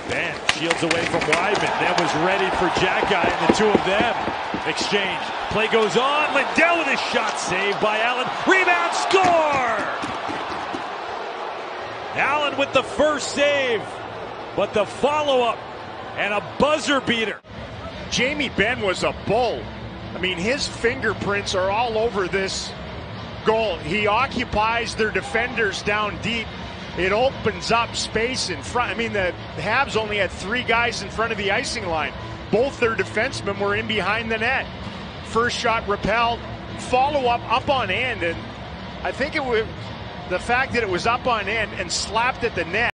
Ben shields away from Weidman, then was ready for Jackeye, and the two of them exchange. Play goes on. Lindell with his shot saved by Allen. Rebound, score! Allen with the first save, but the follow-up and a buzzer beater. Jamie Benn was a bull. I mean, his fingerprints are all over this goal. He occupies their defenders down deep. It opens up space in front. I mean, the Habs only had 3 guys in front of the icing line. Both their defensemen were in behind the net. First shot repelled, follow-up up on end, and I think it was the fact that it was up on end and slapped at the net.